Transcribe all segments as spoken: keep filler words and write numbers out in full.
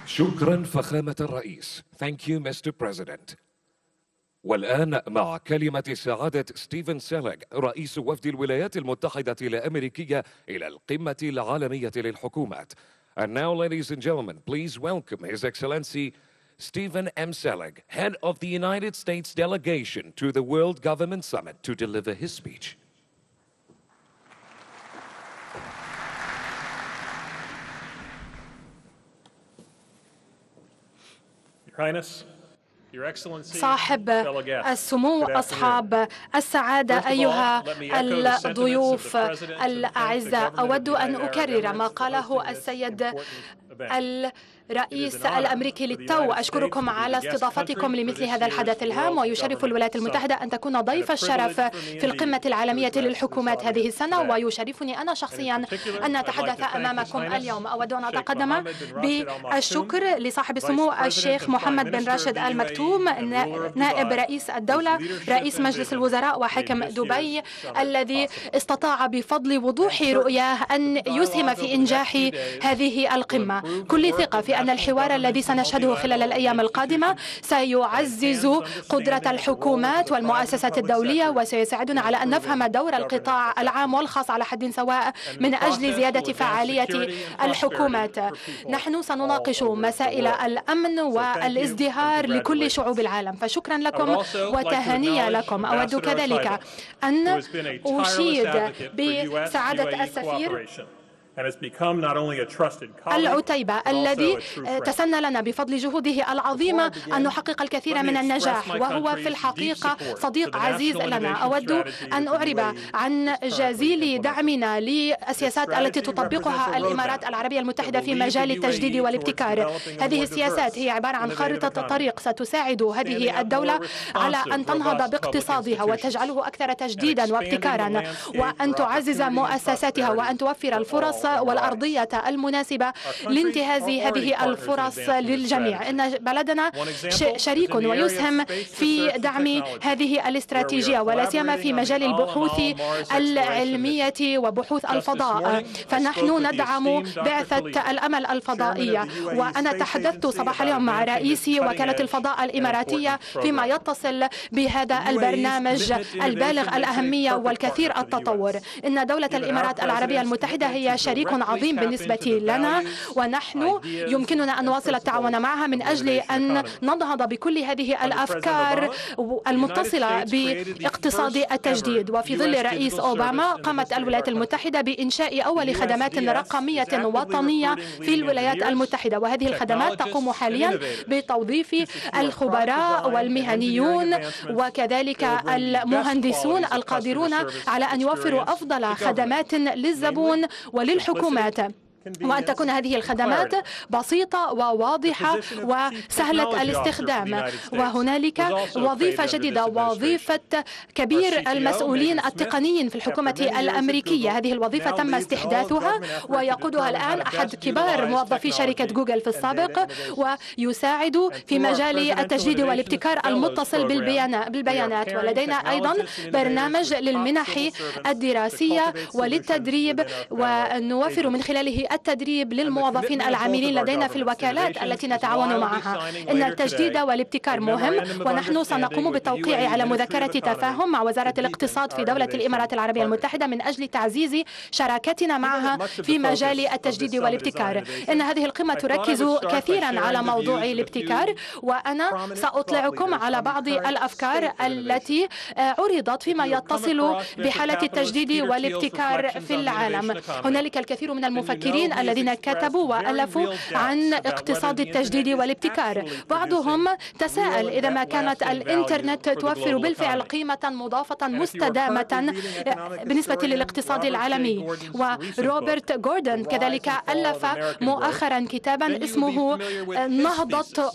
شكرا فخامة الرئيس. Thank you, Mister President. والآن مع كلمة سعادة ستيفن سيليغ رئيس وفد الولايات المتحدة الأمريكية إلى القمة العالمية للحكومات. And now, ladies and gentlemen, please welcome His Excellency Stephen M. Selig, head of the United States delegation to the World Government Summit, to deliver his speech. Your Highness, Your Excellency, صاحب السمو، أصحاب السعادة، أيها الضيوف الأعزاء، أود أن أكرر ما قاله السيد الرئيس الأمريكي للتو. أشكركم على استضافتكم لمثل هذا الحدث الهام، ويشرف الولايات المتحدة أن تكون ضيف الشرف في القمة العالمية للحكومات هذه السنة، ويشرفني أنا شخصيا أن أتحدث أمامكم اليوم. أود أن أتقدم بالشكر لصاحب السمو الشيخ محمد بن راشد آل مكتوم، نائب رئيس الدولة، رئيس مجلس الوزراء وحاكم دبي، الذي استطاع بفضل وضوح رؤياه أن يسهم في إنجاح هذه القمة. كل ثقة في أن الحوار الذي سنشهده خلال الأيام القادمة سيعزز قدرة الحكومات والمؤسسات الدولية، وسيساعدنا على أن نفهم دور القطاع العام والخاص على حد سواء من أجل زيادة فعالية الحكومات. نحن سنناقش مسائل الأمن والازدهار لكل شعوب العالم، فشكرا لكم وتهانيا لكم. أود كذلك أن أشيد بسعادة السفير العتيبة الذي تسنى لنا بفضل جهوده العظيمة أن نحقق الكثير من النجاح، وهو في الحقيقة صديق عزيز لنا. أود أن أعرب عن جزيل دعمنا للسياسات التي تطبقها الإمارات العربية المتحدة في مجال التجديد والابتكار. هذه السياسات هي عبارة عن خارطة طريق ستساعد هذه الدولة على أن تنهض باقتصادها وتجعله أكثر تجديدا وابتكارا، وأن تعزز مؤسساتها، وأن توفر الفرص والأرضية المناسبة لانتهاز هذه الفرص للجميع. إن بلدنا شريك ويسهم في دعم هذه الاستراتيجية، ولا سيما في مجال البحوث العلمية وبحوث الفضاء، فنحن ندعم بعثة الأمل الفضائية. وأنا تحدثت صباح اليوم مع رئيس وكالة الفضاء الإماراتية فيما يتصل بهذا البرنامج البالغ الأهمية والكثير التطور. إن دولة الإمارات العربية المتحدة هي شريك عظيم بالنسبة لنا، ونحن يمكننا أن نواصل التعاون معها من أجل أن ننهض بكل هذه الأفكار المتصلة باقتصاد التجديد. وفي ظل رئيس أوباما قامت الولايات المتحدة بإنشاء أول خدمات رقمية وطنية في الولايات المتحدة، وهذه الخدمات تقوم حاليا بتوظيف الخبراء والمهنيون وكذلك المهندسون القادرون على أن يوفروا أفضل خدمات للزبون وللحكومات، وأن تكون هذه الخدمات بسيطة وواضحة وسهلة الاستخدام. وهنالك وظيفة جديدة، وظيفة كبير المسؤولين التقنيين في الحكومة الأمريكية. هذه الوظيفة تم استحداثها ويقودها الآن أحد كبار موظفي شركة جوجل في السابق، ويساعد في مجال التجديد والابتكار المتصل بالبيانات. ولدينا أيضا برنامج للمنح الدراسية وللتدريب، ونوفر من خلاله التدريب للموظفين العاملين لدينا في الوكالات التي نتعاون معها. إن التجديد والابتكار مهم، ونحن سنقوم بالتوقيع على مذكرة تفاهم مع وزارة الاقتصاد في دولة الإمارات العربية المتحدة من أجل تعزيز شراكتنا معها في مجال التجديد والابتكار. إن هذه القمة تركز كثيرا على موضوع الابتكار، وأنا سأطلعكم على بعض الأفكار التي عرضت فيما يتصل بحالة التجديد والابتكار في العالم. هنالك الكثير من المفكرين الذين كتبوا وألفوا عن اقتصاد التجديد والابتكار. بعضهم تساءل إذا ما كانت الإنترنت توفر بالفعل قيمة مضافة مستدامة بالنسبة للاقتصاد العالمي. وروبرت غوردن كذلك ألف مؤخرا كتابا اسمه نهضة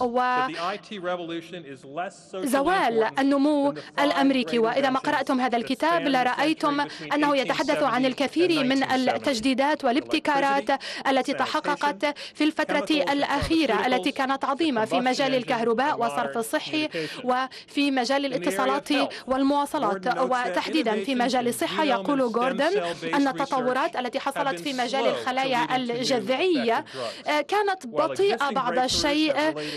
وزوال النمو الأمريكي، وإذا ما قرأتم هذا الكتاب لرأيتم أنه يتحدث عن الكثير من التجديدات والابتكارات التي تحققت في الفترة الأخيرة التي كانت عظيمة في مجال الكهرباء والصرف الصحي وفي مجال الاتصالات والمواصلات، وتحديدا في مجال الصحة. يقول غوردون أن التطورات التي حصلت في مجال الخلايا الجذعية كانت بطيئة بعض الشيء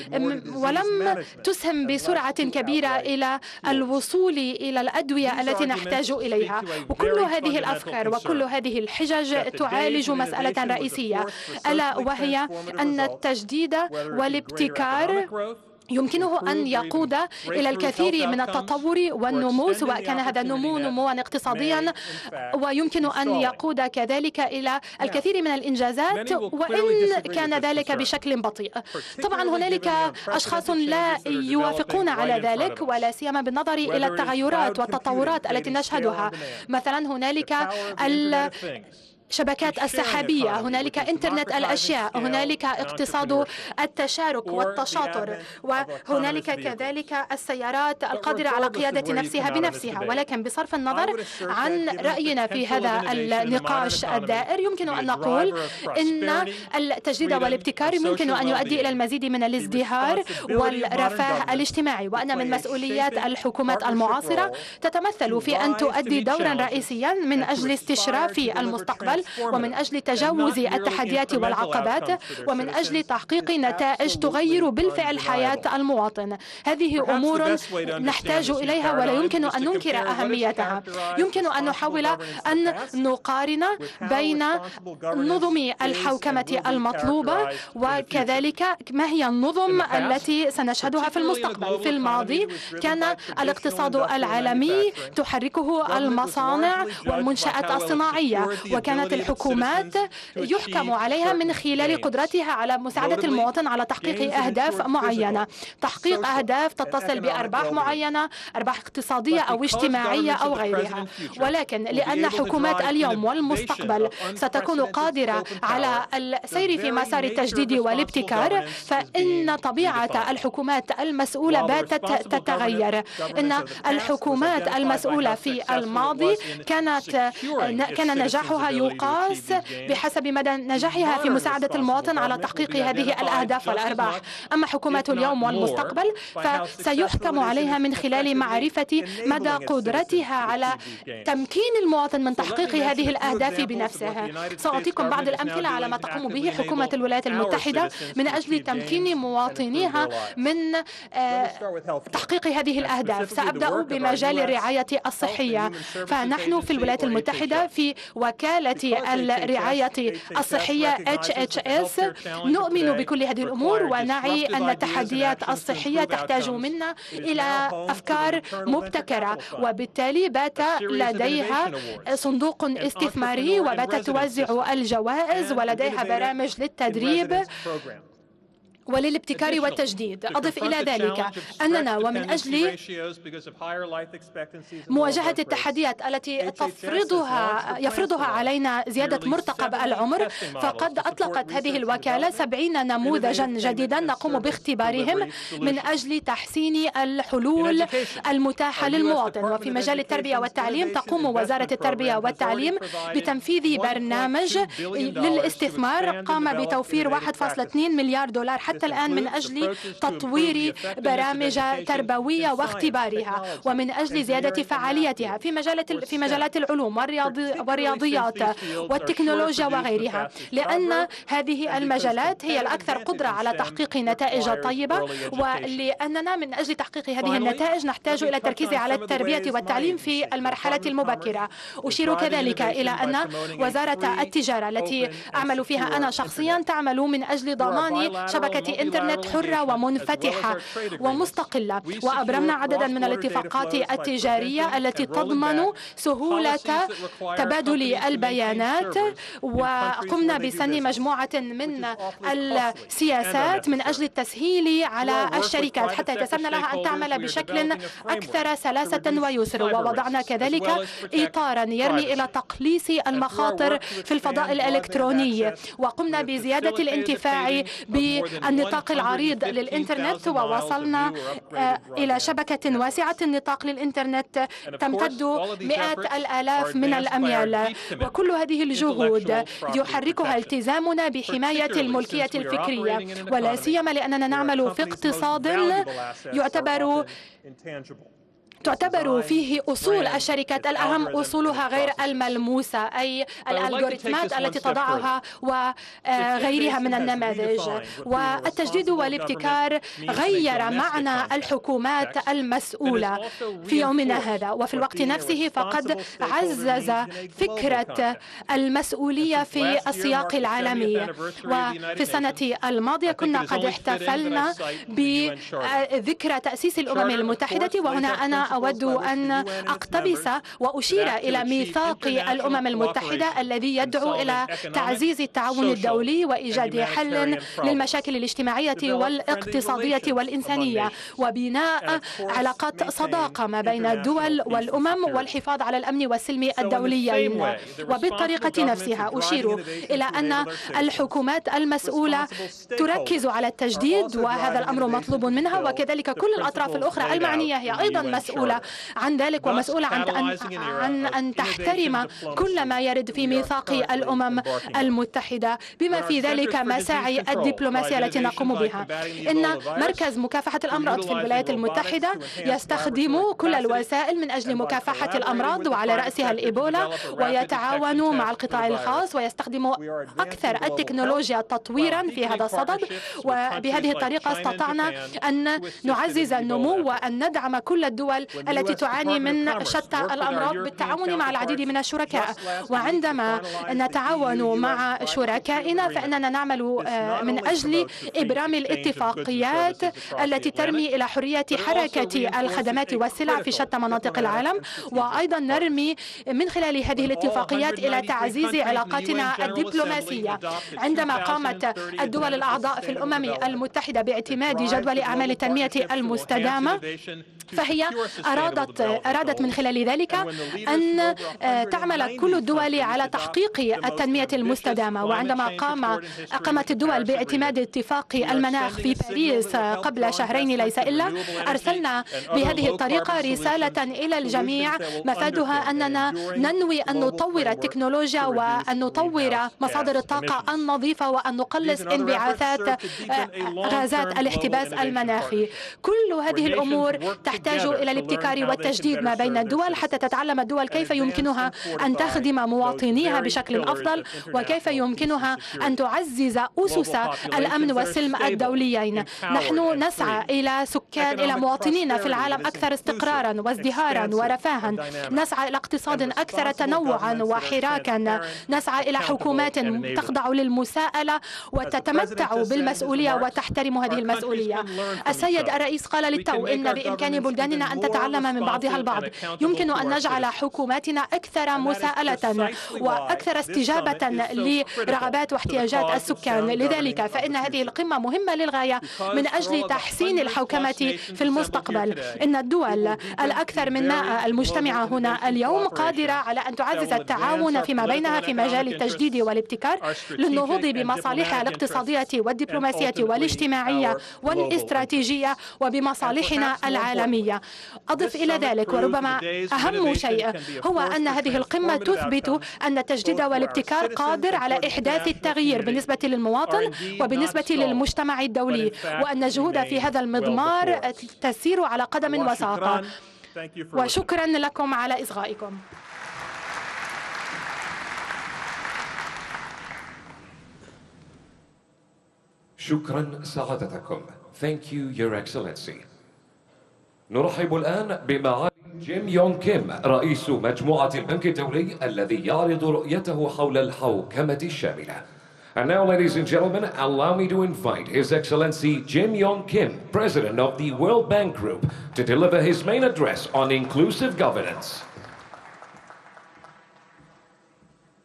ولم تسهم بسرعة كبيرة إلى الوصول إلى الأدوية التي نحتاج إليها. وكل هذه الأفكار وكل هذه الحجج تعالج مسألة رئيسية، ألا وهي أن التجديد والابتكار يمكنه أن يقود إلى الكثير من التطور والنمو، سواء كان هذا النمو نموا اقتصاديا، ويمكن أن يقود كذلك إلى الكثير من الإنجازات وإن كان ذلك بشكل بطيء. طبعا هنالك أشخاص لا يوافقون على ذلك، ولا سيما بالنظر إلى التغيرات والتطورات التي نشهدها. مثلا هنالك ال شبكات السحابية، هنالك إنترنت الأشياء، هنالك اقتصاد التشارك والتشاطر، وهنالك كذلك السيارات القادرة على قيادة نفسها بنفسها. ولكن بصرف النظر عن رأينا في هذا النقاش الدائر، يمكن أن نقول إن التجديد والابتكار يمكن أن يؤدي إلى المزيد من الازدهار والرفاه الاجتماعي، وأن من مسؤوليات الحكومات المعاصرة تتمثل في أن تؤدي دورا رئيسيا من أجل استشراف المستقبل ومن أجل تجاوز التحديات والعقبات ومن أجل تحقيق نتائج تغير بالفعل حياة المواطن. هذه أمور نحتاج إليها ولا يمكن أن ننكر أهميتها. يمكن أن نحاول أن نقارن بين نظم الحوكمة المطلوبة وكذلك ما هي النظم التي سنشهدها في المستقبل. في الماضي كان الاقتصاد العالمي تحركه المصانع والمنشآت الصناعية، وكانت الحكومات يحكم عليها من خلال قدرتها على مساعدة المواطن على تحقيق أهداف معينة، تحقيق أهداف تتصل بأرباح معينة، أرباح اقتصادية أو اجتماعية أو غيرها. ولكن لأن حكومات اليوم والمستقبل ستكون قادرة على السير في مسار التجديد والابتكار، فإن طبيعة الحكومات المسؤولة باتت تتغير. إن الحكومات المسؤولة في الماضي كانت كان نجاحها يقاس بحسب مدى نجاحها في مساعدة المواطن على تحقيق هذه الأهداف والأرباح. أما حكومات اليوم والمستقبل فسيحكم عليها من خلال معرفة مدى قدرتها على تمكين المواطن من تحقيق هذه الأهداف بنفسه. سأعطيكم بعض الأمثلة على ما تقوم به حكومة الولايات المتحدة من أجل تمكين مواطنيها من تحقيق هذه الأهداف. سأبدأ بمجال الرعاية الصحية. فنحن في الولايات المتحدة في وكالة الرعاية الصحية إتش إتش إس نؤمن بكل هذه الأمور ونعي أن التحديات الصحية تحتاج منا إلى أفكار مبتكرة، وبالتالي بات لديها صندوق استثماري وباتت توزع الجوائز ولديها برامج للتدريب وللابتكار والتجديد. أضف إلى ذلك أننا ومن أجل مواجهة التحديات التي تفرضها يفرضها علينا زيادة مرتقب العمر، فقد أطلقت هذه الوكالة سبعين نموذجا جديدا نقوم باختبارهم من أجل تحسين الحلول المتاحة للمواطن. وفي مجال التربية والتعليم تقوم وزارة التربية والتعليم بتنفيذ برنامج للاستثمار قام بتوفير واحد فاصلة اثنين مليار دولار حتى الآن من أجل تطوير برامج تربوية واختبارها ومن أجل زيادة فعاليتها في مجالات في مجالات العلوم والرياضيات والتكنولوجيا وغيرها، لأن هذه المجالات هي الأكثر قدرة على تحقيق نتائج طيبة، ولأننا من أجل تحقيق هذه النتائج نحتاج إلى التركيز على التربية والتعليم في المرحلة المبكرة. أشير كذلك إلى أن وزارة التجارة التي أعمل فيها أنا شخصيا تعمل من أجل ضمان شبكة إنترنت حرة ومنفتحة ومستقلة، وأبرمنا عددا من الاتفاقات التجارية التي تضمن سهولة تبادل البيانات، وقمنا بسن مجموعة من السياسات من أجل التسهيل على الشركات حتى يتسنى لها أن تعمل بشكل أكثر سلاسة ويسر. ووضعنا كذلك إطارا يرمي إلى تقليص المخاطر في الفضاء الإلكتروني، وقمنا بزيادة الانتفاع بالنظم النطاق العريض للإنترنت، ووصلنا إلى شبكة واسعة النطاق للإنترنت تمتد مئات الآلاف من الأميال. وكل هذه الجهود يحركها التزامنا بحماية الملكية الفكرية، ولا سيما لأننا نعمل في اقتصاد يعتبر تعتبر فيه أصول الشركات الأهم أصولها غير الملموسة، أي الألغوريثمات التي تضعها وغيرها من النماذج. والتجديد والابتكار غير معنى الحكومات المسؤولة في يومنا هذا، وفي الوقت نفسه فقد عزز فكرة المسؤولية في السياق العالمي. وفي السنة الماضية كنا قد احتفلنا بذكرى تأسيس الأمم المتحدة، وهنا أنا أود أن أقتبس وأشير إلى ميثاق الأمم المتحدة الذي يدعو إلى تعزيز التعاون الدولي وإيجاد حل للمشاكل الاجتماعية والاقتصادية والإنسانية، وبناء علاقات صداقة ما بين الدول والأمم، والحفاظ على الأمن والسلم الدوليين. وبالطريقة نفسها أشير إلى أن الحكومات المسؤولة تركز على التجديد، وهذا الأمر مطلوب منها، وكذلك كل الأطراف الأخرى المعنية هي أيضا مسؤولة عن ذلك، ومسؤولة عن أن, عن أن تحترم كل ما يرد في ميثاق الأمم المتحدة، بما في ذلك مساعي الدبلوماسية التي نقوم بها. إن مركز مكافحة الأمراض في الولايات المتحدة يستخدم كل الوسائل من أجل مكافحة الأمراض، وعلى رأسها الإيبولا، ويتعاون مع القطاع الخاص ويستخدم أكثر التكنولوجيا تطويرا في هذا الصدد. وبهذه الطريقة استطعنا أن نعزز النمو وأن ندعم كل الدول التي تعاني من شتى الأمراض بالتعاون مع العديد من الشركاء. وعندما نتعاون مع شركائنا فإننا نعمل من أجل إبرام الاتفاقيات التي ترمي إلى حرية حركة الخدمات والسلع في شتى مناطق العالم، وأيضا نرمي من خلال هذه الاتفاقيات إلى تعزيز علاقاتنا الدبلوماسية. عندما قامت الدول الأعضاء في الأمم المتحدة باعتماد جدول أعمال التنمية المستدامة، فهي أرادت أرادت من خلال ذلك أن تعمل كل الدول على تحقيق التنمية المستدامة. وعندما قام قامت الدول باعتماد اتفاق المناخ في باريس قبل شهرين ليس إلا، أرسلنا بهذه الطريقة رسالة إلى الجميع مفادها أننا ننوي أن نطور التكنولوجيا وأن نطور مصادر الطاقة النظيفة وأن نقلص انبعاثات غازات الاحتباس المناخي. كل هذه الأمور تحتاج إلى الابتكار والتجديد ما بين الدول حتى تتعلم الدول كيف يمكنها أن تخدم مواطنيها بشكل أفضل، وكيف يمكنها أن تعزز أسس الأمن والسلم الدوليين. نحن نسعى إلى سكان إلى مواطنين في العالم أكثر استقرارا وازدهارا ورفاها، نسعى إلى اقتصاد أكثر تنوعا وحراكا، نسعى إلى حكومات تخضع للمساءلة وتتمتع بالمسؤولية وتحترم هذه المسؤولية. السيد الرئيس قال للتو إن بإمكان بلداننا أن تتعلم من بعضها البعض. يمكن أن نجعل حكوماتنا أكثر مساءلة وأكثر استجابة لرغبات واحتياجات السكان. لذلك فإن هذه القمة مهمة للغاية من أجل تحسين الحوكمة في المستقبل. إن الدول الأكثر من مائة المجتمعة هنا اليوم قادرة على أن تعزز التعاون فيما بينها في مجال التجديد والابتكار للنهوض بمصالحها الاقتصادية والدبلوماسية والاجتماعية والاستراتيجية وبمصالحنا العالمية. أضف إلى ذلك وربما أهم شيء هو أن هذه القمة تثبت أن التجديد والابتكار قادر على إحداث التغيير بالنسبة للمواطن وبالنسبة للمجتمع الدولي، وأن الجهود في هذا المضمار تسير على قدم وساق. وشكرا لكم على إصغائكم. شكرا سعادتكم. Thank you, Your Excellency. نرحب الآن بمعالي جيم يونغ كيم رئيس مجموعة البنك الدولي الذي يعرض رؤيته حول الحوكمة الشاملة. And now, ladies and gentlemen, allow me to invite His Excellency Jim Yong Kim, President of the World Bank Group, to deliver his main address on inclusive governance.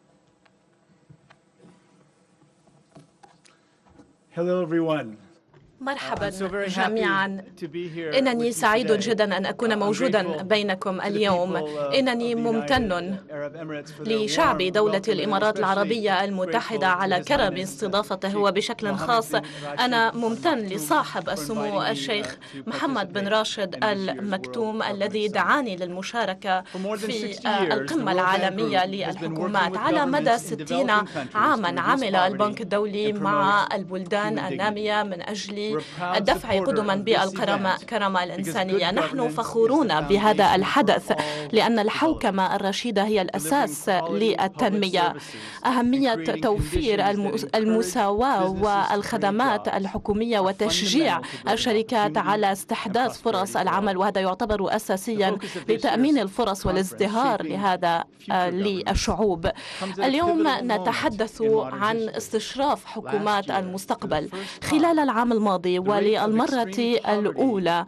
Hello, everyone. مرحبا جميعا. إنني سعيد جدا أن أكون موجودا بينكم اليوم. إنني ممتن لشعب دولة الإمارات العربية المتحدة على كرم استضافته، وبشكل خاص أنا ممتن لصاحب السمو الشيخ محمد بن راشد المكتوم الذي دعاني للمشاركة في القمة العالمية للحكومات. على مدى ستين عاما عمل البنك الدولي مع البلدان النامية من أجل الدفع قدما بالكرامة الإنسانية. نحن فخورون بهذا الحدث لأن الحوكمة الرشيدة هي الأساس للتنمية. أهمية توفير المساواة والخدمات الحكومية وتشجيع الشركات على استحداث فرص العمل، وهذا يعتبر أساسيا لتأمين الفرص والازدهار لهذا للشعوب. اليوم نتحدث عن استشراف حكومات المستقبل. خلال العام الماضي وللمرة الأولى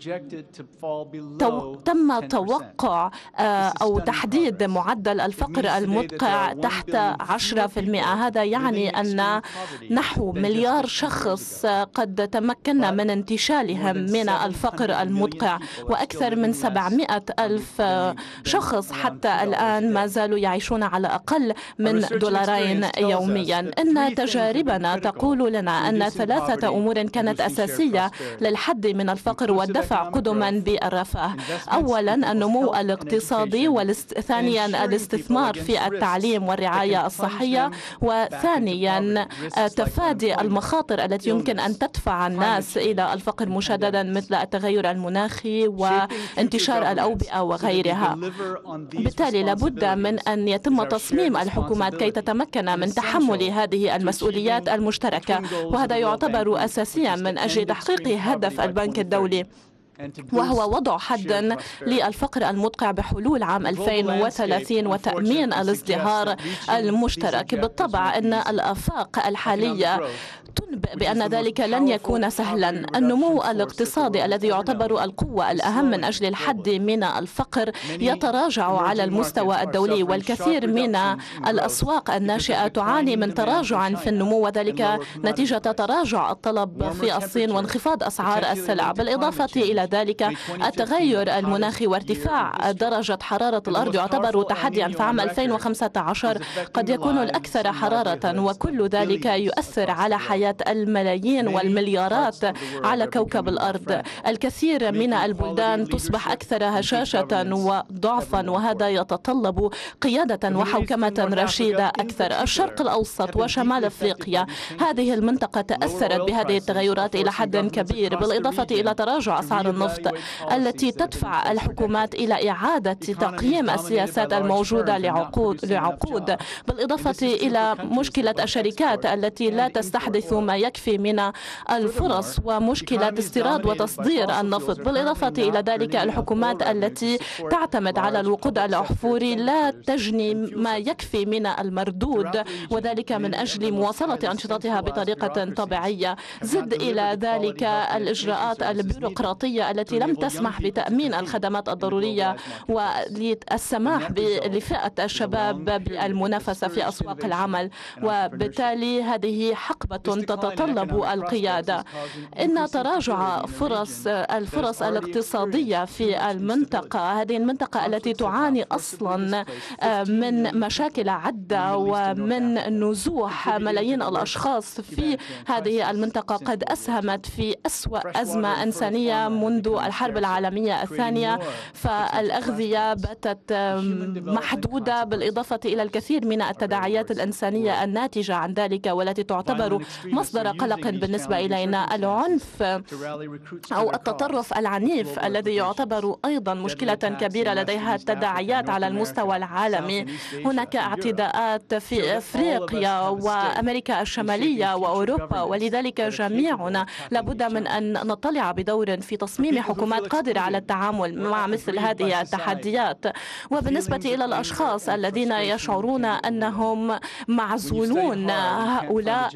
تم توقع أو تحديد معدل الفقر المدقع تحت عشرة بالمئة. هذا يعني أن نحو مليار شخص قد تمكنا من انتشالهم من الفقر المدقع، وأكثر من سبعمئة ألف شخص حتى الآن ما زالوا يعيشون على أقل من دولارين يوميا. إن تجاربنا تقول لنا أن ثلاثة أمور كانت أساسية للحد من الفقر والدفع قدما بالرفاه. أولا النمو الاقتصادي، وثانيا الاستثمار في التعليم والرعاية الصحية، وثانيا تفادي المخاطر التي يمكن أن تدفع الناس إلى الفقر مشددا مثل التغير المناخي وانتشار الأوبئة وغيرها. بالتالي لابد من أن يتم تصميم الحكومات كي تتمكن من تحمل هذه المسؤوليات المشتركة، وهذا يعتبر أساسيا من أجل تحقيق هدف البنك الدولي، وهو وضع حد للفقر المدقع بحلول عام ألفين وثلاثين وتأمين الازدهار المشترك. بالطبع أن الآفاق الحالية تنبئ بأن ذلك لن يكون سهلا. النمو الاقتصادي الذي يعتبر القوة الأهم من أجل الحد من الفقر يتراجع على المستوى الدولي، والكثير من الأسواق الناشئة تعاني من تراجع في النمو، وذلك نتيجة تراجع الطلب في الصين وانخفاض أسعار السلع. بالإضافة إلى ذلك التغير المناخي وارتفاع درجة حرارة الأرض يعتبر تحديا. فعام ألفين وخمسة عشر قد يكون الأكثر حرارة، وكل ذلك يؤثر على حياة الملايين والمليارات على كوكب الأرض. الكثير من البلدان تصبح أكثر هشاشة وضعفا، وهذا يتطلب قيادة وحوكمة رشيدة أكثر. الشرق الأوسط وشمال أفريقيا، هذه المنطقة تأثرت بهذه التغيرات إلى حد كبير، بالإضافة إلى تراجع أسعار النفط التي تدفع الحكومات إلى إعادة تقييم السياسات الموجودة لعقود لعقود بالإضافة إلى مشكلة الشركات التي لا تستحدث ما يكفي من الفرص، ومشكلة استيراد وتصدير النفط. بالإضافة إلى ذلك الحكومات التي تعتمد على الوقود الأحفوري لا تجني ما يكفي من المردود، وذلك من أجل مواصلة أنشطتها بطريقة طبيعية. زد إلى ذلك الإجراءات البيروقراطية التي لم تسمح بتأمين الخدمات الضرورية والسماح لفئة الشباب بالمنافسة في أسواق العمل، وبالتالي هذه حقبة تتطلب القيادة. إن تراجع فرص الفرص الاقتصادية في المنطقة، هذه المنطقة التي تعاني أصلا من مشاكل عدة ومن نزوح ملايين الأشخاص في هذه المنطقة، قد أسهمت في أسوأ أزمة إنسانية منذ الحرب العالمية الثانية. فالأغذية باتت محدودة، بالإضافة إلى الكثير من التداعيات الإنسانية الناتجة عن ذلك والتي تعتبر مصدر قلق بالنسبة إلينا. العنف أو التطرف العنيف الذي يعتبر أيضا مشكلة كبيرة لديها تداعيات على المستوى العالمي. هناك اعتداءات في أفريقيا وأمريكا الشمالية وأوروبا، ولذلك جميعنا لابد من أن نطلع بدور في تصميم حكومات قادرة على التعامل مع مثل هذه التحديات. وبالنسبة إلى الأشخاص الذين يشعرون أنهم معزولون، هؤلاء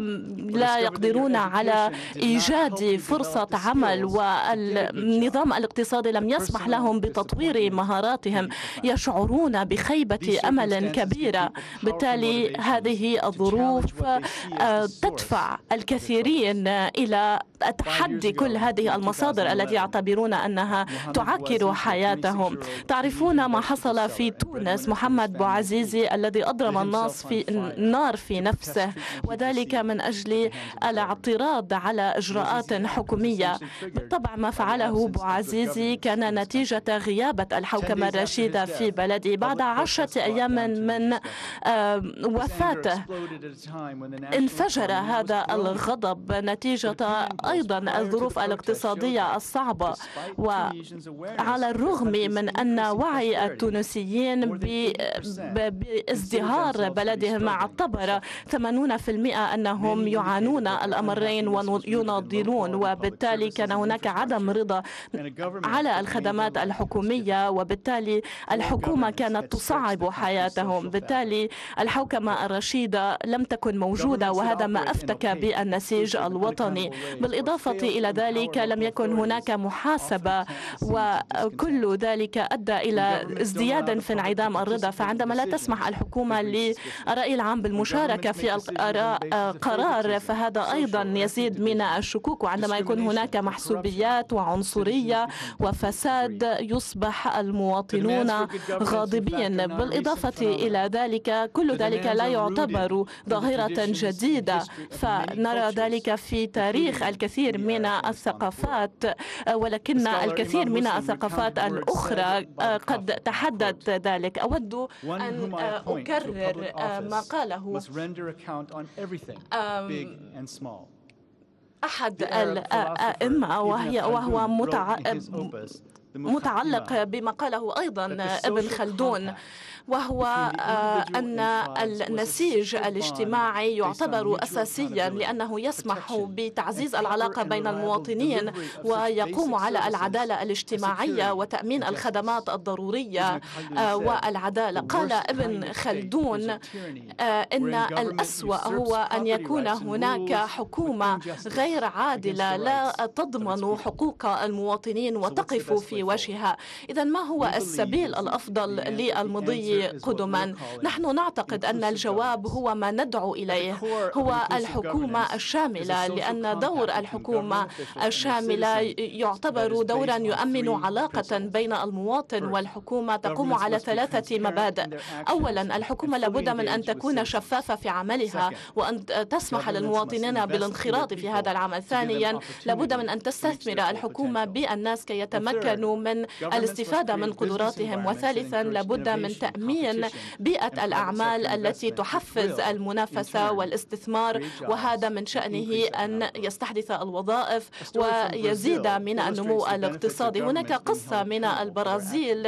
لا يقدرون على إيجاد فرصة عمل، والنظام الاقتصادي لم يسمح لهم بتطوير مهاراتهم، يشعرون بخيبة أمل كبيرة. بالتالي هذه الظروف تدفع الكثيرين إلى تحدي كل هذه المصادر التي يعتبرون أنها تعكر حياتهم. تعرفون ما حصل في تونس، محمد بوعزيزي الذي أضرم الناس في النار في نفسه، وذلك من أجل الاعتراض على إجراءات حكومية. بالطبع ما فعله بوعزيزي كان نتيجة غيابة الحوكمة الرشيدة في بلده. بعد عشرة أيام من وفاته انفجر هذا الغضب نتيجة أيضا الظروف الاقتصادية الصعبة، وعلى الرغم من أن وعي التونسيين بازدهار بلدهم اعتبر ثمانين بالمئة أنهم يعانون الأمرين ويناضلون، وبالتالي كان هناك عدم رضا على الخدمات الحكومية، وبالتالي الحكومة كانت تصعب حياتهم. بالتالي الحوكمة الرشيدة لم تكن موجودة، وهذا ما أفتك بالنسيج الوطني. بالإضافة إلى ذلك لم يكن هناك محاسبة، وكل ذلك أدى إلى ازدياد في انعدام الرضا. فعندما لا تسمح الحكومة للرأي العام بالمشاركة في القرار فهذا أيضا يزيد من الشكوك، وعندما يكون هناك محسوبيات وعنصرية وفساد يصبح المواطنون غاضبين. بالإضافة إلى ذلك كل ذلك لا يعتبر ظاهرة جديدة، فنرى ذلك في تاريخ الكثير من الثقافات، ولكن الكثير من الثقافات الأخرى قد تحدث ذلك. أود أن أكرر ما قاله أحد الأئمة، وهي وهو متعلق بما قاله أيضا ابن خلدون، وهو أن النسيج الاجتماعي يعتبر أساسيا لأنه يسمح بتعزيز العلاقة بين المواطنين ويقوم على العدالة الاجتماعية وتأمين الخدمات الضرورية والعدالة. قال ابن خلدون إن الأسوأ هو أن يكون هناك حكومة غير عادلة لا تضمن حقوق المواطنين وتقف في وجهها. إذن ما هو السبيل الأفضل للمضي قدما؟ نحن نعتقد أن الجواب هو ما ندعو إليه، هو الحكومة الشاملة، لأن دور الحكومة الشاملة يعتبر دورا يؤمن علاقة بين المواطن والحكومة تقوم على ثلاثة مبادئ. أولا، الحكومة لابد من أن تكون شفافة في عملها وأن تسمح للمواطنين بالانخراط في هذا العمل. ثانيا، لابد من أن تستثمر الحكومة بالناس كي يتمكنوا من الاستفادة من قدراتهم. وثالثا، لابد من تأمين بيئة الأعمال التي تحفز المنافسة والاستثمار، وهذا من شأنه أن يستحدث الوظائف ويزيد من النمو الاقتصادي. هناك قصة من البرازيل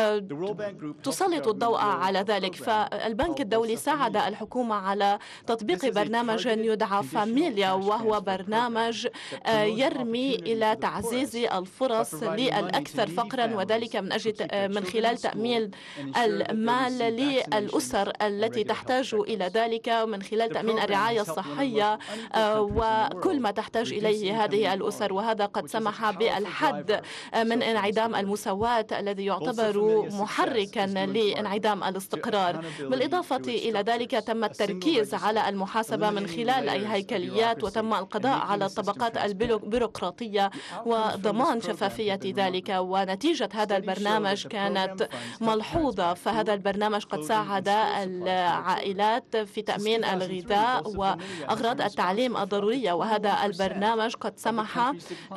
تسلط الضوء على ذلك، فالبنك الدولي ساعد الحكومة على تطبيق برنامج يدعى فاميليا، وهو برنامج يرمي إلى تعزيز الفرص للأكثر فقرا، وذلك من أجل من خلال تأمين المال للأسر التي تحتاج إلى ذلك، ومن خلال تأمين الرعاية الصحية وكل ما تحتاج إليه هذه الأسر. وهذا قد سمح بالحد من انعدام المساواة الذي يعتبر محركا لانعدام الاستقرار. بالإضافة إلى ذلك تم التركيز على المحاسبة من خلال أي هيكليات، وتم القضاء على الطبقات البيروقراطية وضمان شفافية ذلك. ونتيجة هذا البرنامج كانت ملحوظة، فهذا البرنامج قد ساعد العائلات في تأمين الغذاء وأغراض التعليم الضرورية، وهذا البرنامج قد سمح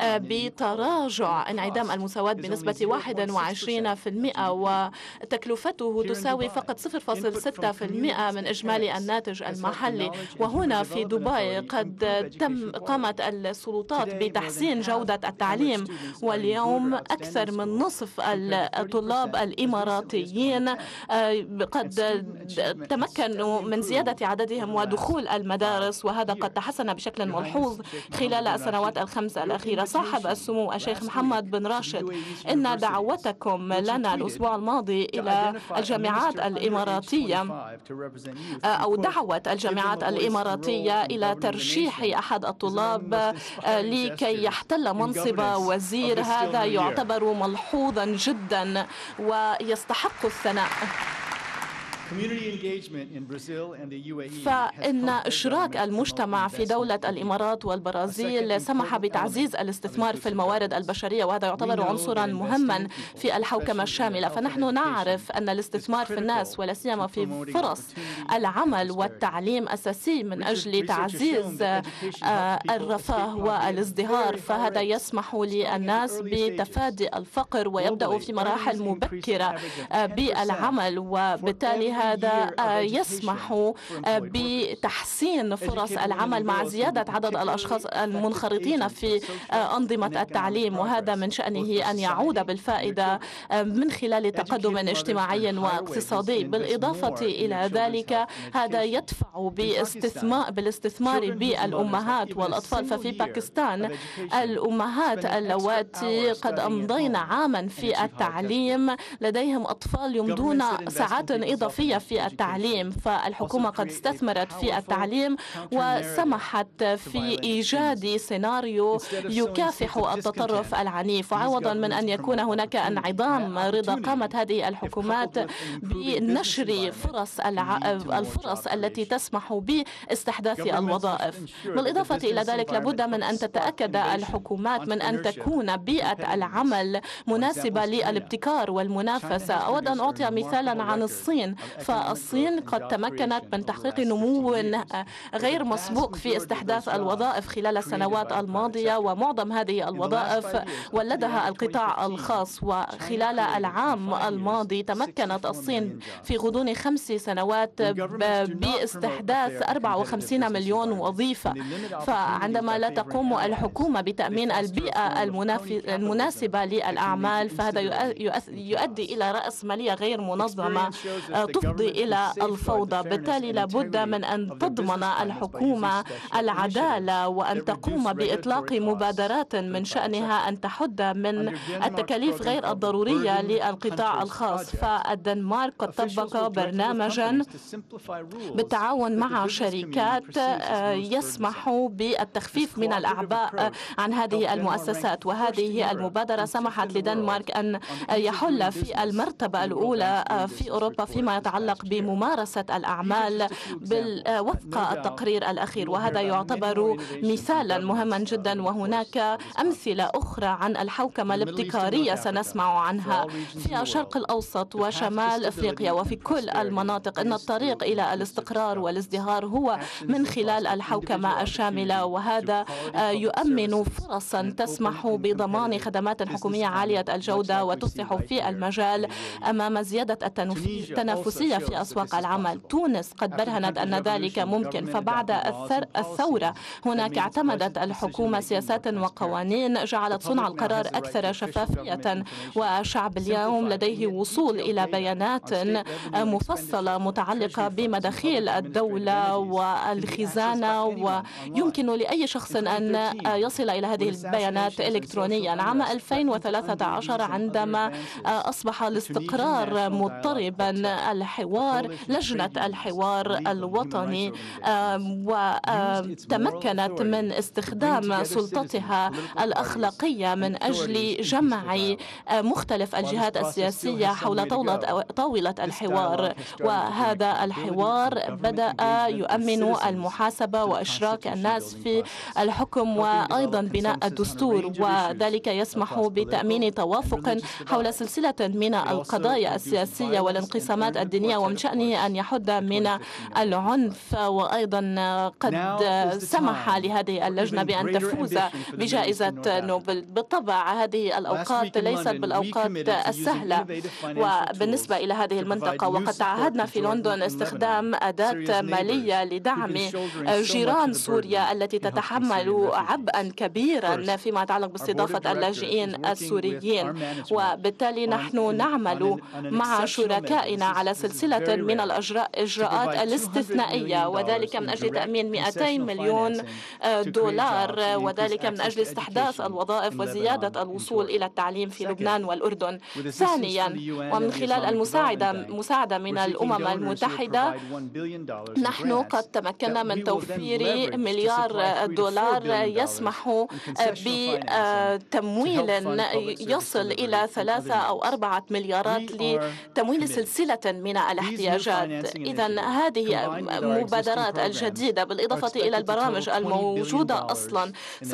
بتراجع انعدام المساواة بنسبة واحد وعشرين بالمئة، وتكلفته تساوي فقط صفر فاصلة ستة بالمئة من إجمالي الناتج المحلي. وهنا في دبي قد تم قامت السلطات بتحسين جودة التعليم، واليوم أكثر من نصف الطلاب الإماراتيين قد تمكنوا من زيادة عددهم ودخول المدارس، وهذا قد تحسن بشكل ملحوظ خلال السنوات الخمس الأخيرة. صاحب السمو الشيخ محمد بن راشد، إن دعوتكم لنا الأسبوع الماضي إلى الجامعات الإماراتية أو دعوة الجامعات الإماراتية إلى ترشيح أحد الطلاب لكي يحتل منصب وزير، هذا يعتبر ملحوظا جدا ويستحق الثناء. فإن إشراك المجتمع في دولة الإمارات والبرازيل سمح بتعزيز الاستثمار في الموارد البشرية، وهذا يعتبر عنصرا مهما في الحوكمة الشاملة. فنحن نعرف أن الاستثمار في الناس ولا سيما في فرص العمل والتعليم أساسي من أجل تعزيز الرفاه والازدهار، فهذا يسمح للناس بتفادي الفقر ويبدأ في مراحل مبكرة بالعمل، وبالتالي هذا يسمح بتحسين فرص العمل مع زيادة عدد الأشخاص المنخرطين في أنظمة التعليم، وهذا من شأنه أن يعود بالفائدة من خلال تقدم اجتماعي واقتصادي. بالإضافة إلى ذلك هذا يدفع باستثمار بالاستثمار بالأمهات والأطفال. ففي باكستان الأمهات اللواتي قد أمضين عاما في التعليم لديهم أطفال يمضون ساعات إضافية في التعليم، فالحكومة قد استثمرت في التعليم وسمحت في إيجاد سيناريو يكافح التطرف العنيف. وعوضا من أن يكون هناك انعدام رضا، قامت هذه الحكومات بنشر فرص الفرص التي تسمح باستحداث الوظائف. بالإضافة إلى ذلك لابد من أن تتأكد الحكومات من أن تكون بيئة العمل مناسبة للابتكار والمنافسة. أود أن أعطي مثالا عن الصين، فالصين قد تمكنت من تحقيق نمو غير مسبوق في استحداث الوظائف خلال السنوات الماضية، ومعظم هذه الوظائف ولدها القطاع الخاص. وخلال العام الماضي تمكنت الصين في غضون خمس سنوات باستحداث أربعة وخمسين مليون وظيفة. فعندما لا تقوم الحكومة بتأمين البيئة المناسبة للأعمال فهذا يؤدي إلى رأسمالية غير منظمة تفضي إلى الفوضى. بالتالي لابد من أن تضمن الحكومة العدالة وأن تقوم بإطلاق مبادرات من شأنها أن تحد من التكاليف غير الضرورية للقطاع الخاص. فالدنمارك قد طبق برنامجا بالتعاون مع شركات يسمح بالتخفيف من الأعباء عن هذه المؤسسات، وهذه المبادرة سمحت لدنمارك أن يحل في المرتبة الأولى في أوروبا فيما يتعلق بممارسة الأعمال وفق التقرير الأخير، وهذا يعتبر مثالا مهما جدا. وهناك أمثلة أخرى عن الحوكمة الابتكارية سنسمع عنها في الشرق الأوسط وشمال أفريقيا وفي كل المناطق. إن الطريق إلى الاستقرار والازدهار هو من خلال الحوكمة الشاملة، وهذا يؤمن فرصا تسمح بضمان خدمات حكومية عالية الجودة وتصلح في المجال أمام زيادة التنافسية في أسواق العمل. تونس قد برهنت أن ذلك ممكن، فبعد الثورة هناك اعتمدت الحكومة سياسات وقوانين جعلت صنع القرار أكثر شفافية، والشعب اليوم لديه وصول إلى بيانات مفصلة متعلقة بمداخيل الدولة والخزانة، ويمكن لأي شخص أن يصل إلى هذه البيانات إلكترونيا. عام ألفين وثلاثة عشر عندما أصبح الاستقرار مضطربا الحوار لجنة الحوار الوطني وتمكنت من استخدام سلطتها الأخلاقية من أجل جمع مختلف الجهات السياسية حول طاولة الحوار، وهذا الحوار بدأ يؤمن المحاسبة وإشراك الناس في الحكم وأيضا بناء الدستور، وذلك يسمح بتأمين توافق حول سلسلة من القضايا السياسية والانقسامات الدينية، ومن شأنه أن يحد من العنف. وأيضا قد سمح لهذه اللجنة بأن تفوز بجائزة نوبل. بالطبع هذه الأوقات ليست بالأوقات السهلة وبالنسبة إلى هذه المنطقة، وقد تعهدنا في لندن استخدام أداة مالية لدعم جيران سوريا التي تتحمل عبئا كبيرا فيما يتعلق باستضافة اللاجئين السوريين، وبالتالي نحن نعمل مع شركائنا على سلسلة من الإجراءات الاستثنائية، وذلك من أجل تأمين مئتين مليون دولار، وذلك من أجل استحداث الوظائف وزيادة الوصول إلى التعليم في لبنان والأردن. ثانيا، ومن خلال المساعدة مساعدة من الأمم المتحدة، نحن قد تمكنا من توفير مليار دولار يسمح بتمويل يصل إلى ثلاثة أو أربعة مليارات لتمويل سلسلة من الاحتياجات. إذن هذه المبادرات الجديدة بالإضافة إلى البرامج الموجودة أصلا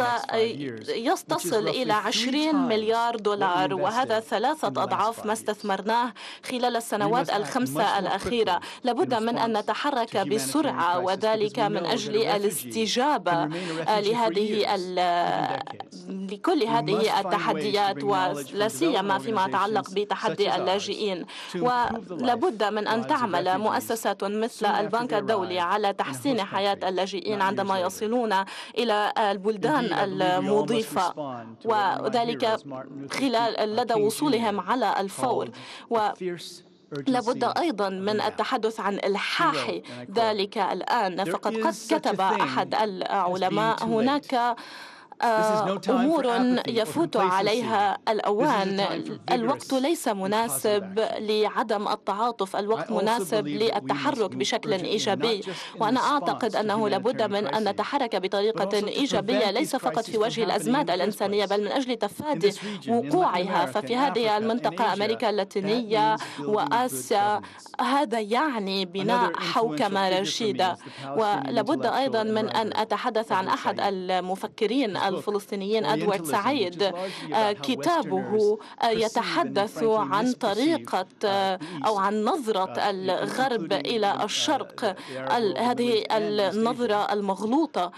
سيصل إلى عشرين مليار دولار، وهذا ثلاثة أضعاف ما استثمرناه خلال السنوات الخمسة الأخيرة. لابد من أن نتحرك بسرعة، وذلك من أجل الاستجابة لهذه لكل هذه التحديات، ولا سيما فيما يتعلق بتحدي اللاجئين. ولابد من أن تعمل مؤسسات مثل البنك الدولي على تحسين حياة اللاجئين عندما يصلون إلى البلدان المضيفة، وذلك خلال لدى وصولهم على الفور. و لابد أيضا من التحدث عن إلحاح ذلك الآن، فقد قد كتب أحد العلماء هناك أمور يفوت عليها الأوان. الوقت ليس مناسب لعدم التعاطف، الوقت مناسب للتحرك بشكل إيجابي. وأنا أعتقد أنه لابد من أن نتحرك بطريقة إيجابية، ليس فقط في وجه الأزمات الإنسانية بل من أجل تفادي وقوعها. ففي هذه المنطقة أمريكا اللاتينية وآسيا هذا يعني بناء حوكمة رشيدة. ولابد أيضا من أن أتحدث عن أحد المفكرين الفلسطينيين أدوارد سعيد. كتابه يتحدث عن طريقة أو عن نظرة الغرب إلى الشرق، هذه النظرة المغلوطة،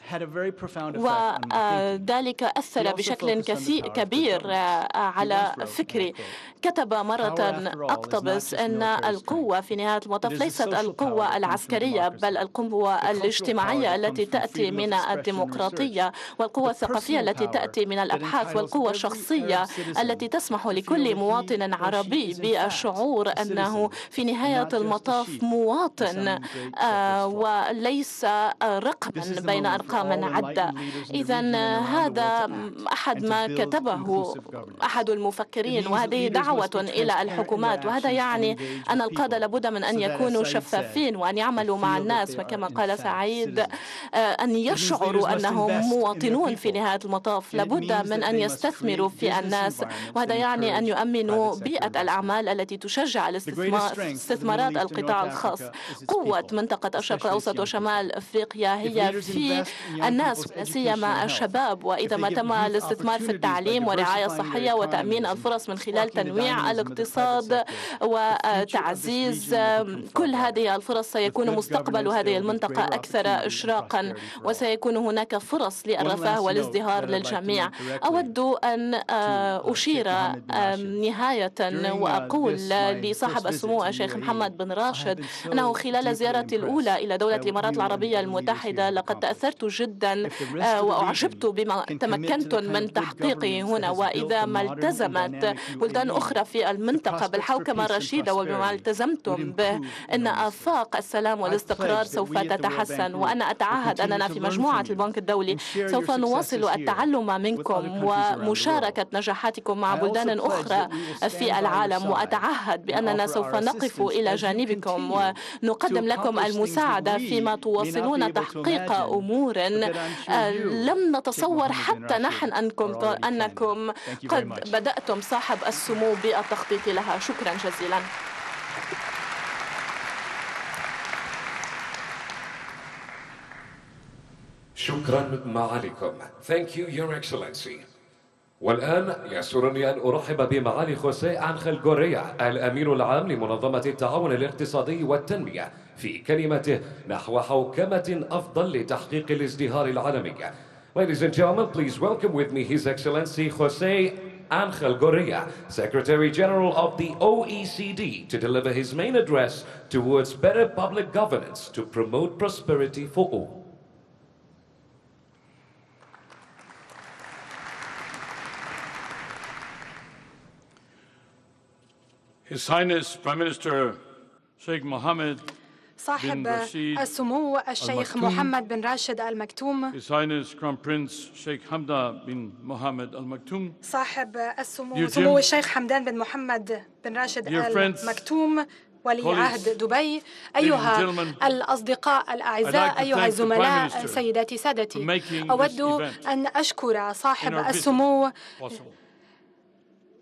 وذلك أثر بشكل كبير على فكري. كتب مرة أقتبس أن القوة في نهاية المطاف ليست القوة العسكرية بل القوة الاجتماعية التي تأتي من الديمقراطية، والقوة الثقافية التي تأتي من الأبحاث، والقوة الشخصية التي تسمح لكل مواطن عربي بالشعور أنه في نهاية المطاف مواطن وليس رقما بين أرقام عدة. إذن هذا أحد ما كتبه أحد المفكرين، وهذه دعوة إلى الحكومات. وهذا يعني أن القادة لابد من أن يكونوا شفافين وأن يعملوا مع الناس، وكما قال سعيد أن يشعروا أنهم مواطنون في نهاية المطاف. لابد من أن يستثمروا في الناس، وهذا يعني أن يؤمنوا بيئة الأعمال التي تشجع الاستثمار استثمارات القطاع الخاص. قوة منطقة الشرق الأوسط وشمال أفريقيا هي في الناس، سيما الشباب. وإذا ما تم الاستثمار في التعليم والرعاية الصحية وتأمين الفرص من خلال تنويع الاقتصاد وتعزيز كل هذه الفرص، سيكون مستقبل هذه المنطقة أكثر إشراقا، وسيكون هناك فرص للرفاه والازدهار للجميع. أود أن أشير نهاية وأقول لصاحب السمو الشيخ محمد بن راشد أنه خلال زيارتي الأولى إلى دولة الإمارات العربية المتحدة لقد تأثرت جدا وأعجبت بما تمكنتم من تحقيقه هنا. وإذا ما التزمت بلدان أخرى في المنطقة بالحوكمة الرشيدة وبما التزمتم به، إن آفاق السلام والاستقرار سوف تتحسن. وأنا أتعهد أننا في مجموعة البنك الدولي سوف نواصل التعلم منكم ومشاركة نجاحاتكم مع بلدان أخرى في العالم، وأتعهد بأننا سوف نقف إلى جانبكم ونقدم لكم المساعدة فيما تواصلون تحقيق أمور لم نتصور حتى نحن أنكم أنكم قد بدأتم صاحب السمو بالتخطيط لها. شكرا جزيلا. شكرا معاليكم. Thank you, Your Excellency. والآن يسرني أن أرحب بمعالي خوسيه أنخيل غوريا، الأمين العام لمنظمة التعاون الاقتصادي والتنمية، في كلمته نحو حوكمة أفضل لتحقيق الازدهار العالمي. Ladies and gentlemen, please welcome with me His Excellency José Ángel Gurría, Secretary General of the O E C D, to deliver his main address towards better public governance to promote prosperity for all. His Highness Prime Minister Sheikh Mohammed صاحب السمو الشيخ محمد بن راشد المكتوم، His Highness Crown Prince Sheikh Hamdan bin Mohammed Al Maktoum، صاحب السمو سمو الشيخ حمدان بن محمد بن راشد المكتوم ولي عهد دبي، أيها الأصدقاء الأعزاء، أيها الزملاء، سيداتي سادتي، أود أن أشكر صاحب السمو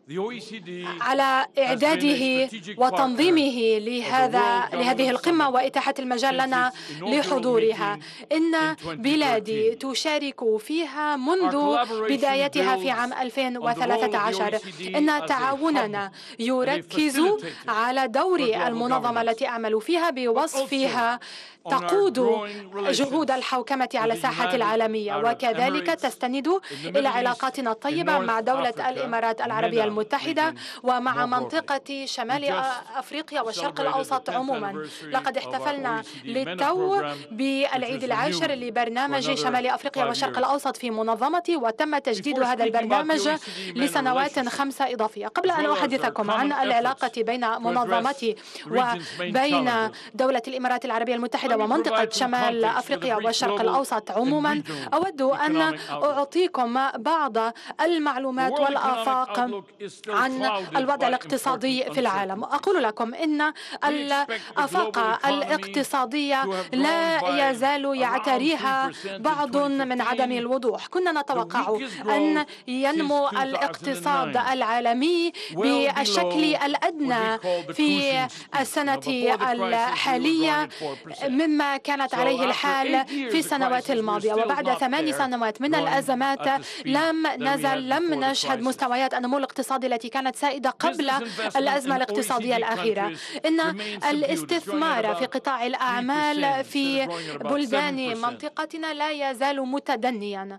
على إعداده وتنظيمه لهذا لهذه القمة وإتاحة المجال لنا لحضورها. إن بلادي تشارك فيها منذ بدايتها في عام ألفين وثلاثة عشر. إن تعاوننا يركز على دور المنظمة التي أعمل فيها بوصفها تقود جهود الحوكمة على الساحة العالمية، وكذلك تستند إلى علاقاتنا الطيبة مع دولة الإمارات العربية المتحدة ومع منطقة شمال أفريقيا والشرق الأوسط عموما. لقد احتفلنا للتو بالعيد العاشر لبرنامج شمال أفريقيا والشرق الأوسط في منظمتي، وتم تجديد هذا البرنامج لسنوات خمسة إضافية. قبل أن أحدثكم عن العلاقة بين منظمتي وبين دولة الإمارات العربية المتحدة ومنطقة شمال أفريقيا والشرق الأوسط عموما، أود أن أعطيكم بعض المعلومات والآفاق عن الوضع الاقتصادي في العالم. أقول لكم إن الآفاق الاقتصادية لا يزال يعتريها بعض من عدم الوضوح. كنا نتوقع أن ينمو الاقتصاد العالمي بالشكل الأدنى في السنة الحالية مما كانت عليه الحال في السنوات الماضية، وبعد ثمان سنوات من الأزمات لم نزل لم نشهد مستويات النمو الاقتصادي التي كانت سائدة قبل الأزمة الاقتصادية الأخيرة. إن الاستثمار في قطاع الأعمال في بلدان منطقتنا لا يزال متدنيا.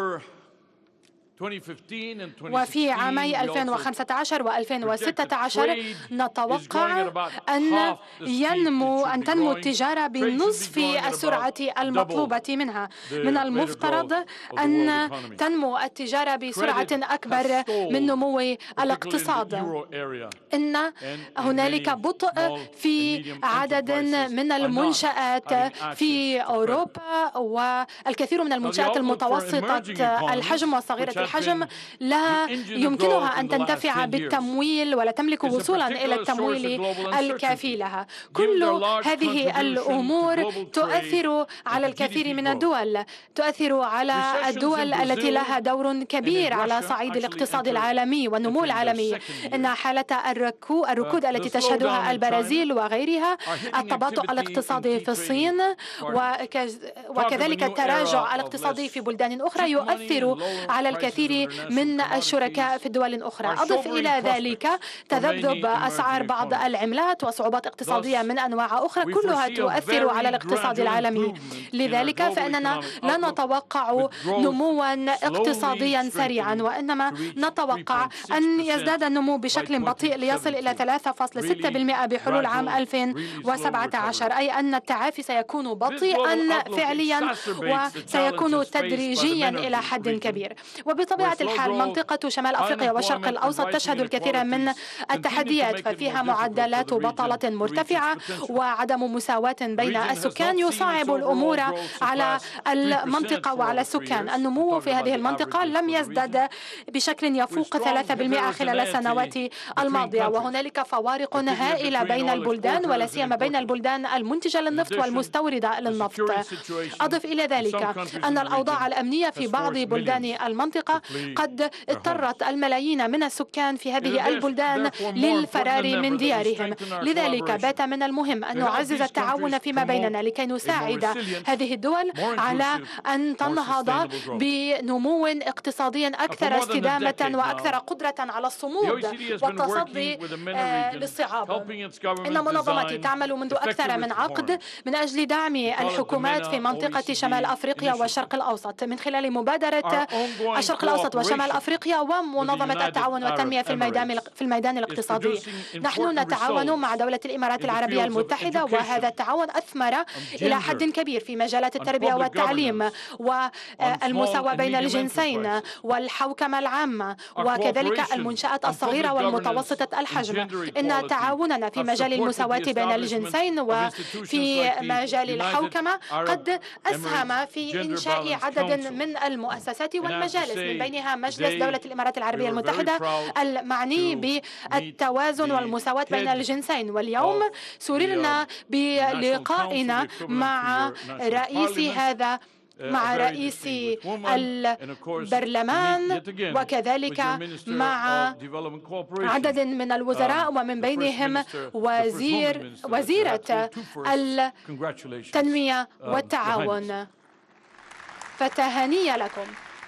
وفي عامي ألفين وخمسة عشر وألفين وستة عشر نتوقع أن ينمو أن تنمو التجارة بنصف السرعة المطلوبة منها. من المفترض أن تنمو التجارة بسرعة أكبر من نمو الاقتصاد. إن هنالك بطء في عدد من المنشآت في أوروبا، والكثير من المنشآت المتوسطة الحجم وصغيرة الحجم لا يمكنها أن تنتفع بالتمويل ولا تملك وصولا إلى التمويل الكافي لها. كل هذه الأمور تؤثر على الكثير من الدول، تؤثر على الدول التي لها دور كبير على صعيد الاقتصاد العالمي والنمو العالمي. إن حالة الركود التي تشهدها البرازيل وغيرها، التباطؤ الاقتصادي في الصين، وكذلك التراجع الاقتصادي في بلدان أخرى يؤثر على الكثير من الشركاء في الدول الأخرى. أضف إلى ذلك تذبذب أسعار بعض العملات وصعوبات اقتصادية من أنواع أخرى، كلها تؤثر على الاقتصاد العالمي. لذلك فإننا لا نتوقع نموا اقتصاديا سريعا، وإنما نتوقع أن يزداد النمو بشكل بطيء ليصل إلى ثلاثة فاصلة ستة بالمئة بحلول عام ألفين وسبعة عشر، أي أن التعافي سيكون بطيئا فعليا وسيكون تدريجيا إلى حد كبير. وبطبيعة الحال منطقة شمال أفريقيا والشرق الأوسط تشهد الكثير من التحديات، ففيها معدلات بطالة مرتفعة وعدم مساواة بين السكان يصعب الأمور على المنطقة وعلى السكان. النمو في هذه المنطقة لم يزدد بشكل يفوق ثلاثة بالمئة خلال السنوات الماضية، وهنالك فوارق هائلة بين البلدان ولا سيما بين البلدان المنتجة للنفط والمستوردة للنفط. أضف إلى ذلك أن الأوضاع الأمنية في بعض بلدان المنطقة قد اضطرت الملايين من السكان في هذه البلدان للفرار من ديارهم. لذلك بات من المهم أن نعزز التعاون فيما بيننا لكي نساعد هذه الدول على أن تنهض بنمو اقتصادي أكثر استدامة وأكثر قدرة على الصمود والتصدي للصعاب. إن منظمتي تعمل منذ أكثر من عقد من أجل دعم الحكومات في منطقة شمال أفريقيا والشرق الأوسط من خلال مبادرة الشرق الأوسط وشمال أفريقيا ومنظمة التعاون والتنمية في الميدان في الميدان الاقتصادي. نحن نتعاون مع دولة الإمارات العربية المتحدة، وهذا التعاون أثمر إلى حد كبير في مجالات التربية والتعليم والمساواة بين الجنسين والحوكمة العامة وكذلك المنشآت الصغيرة والمتوسطة الحجم. إن تعاوننا في مجال المساواة بين الجنسين وفي مجال الحوكمة قد أسهم في إنشاء عدد من المؤسسات والمجالس، من بينها مجلس دولة الإمارات العربية المتحدة المعني بالتوازن والمساواة بين الجنسين. واليوم سررنا بلقائنا مع رئيس هذا مع رئيس البرلمان وكذلك مع عدد من الوزراء ومن بينهم وزير وزيرة التنمية والتعاون. فتهاني لكم.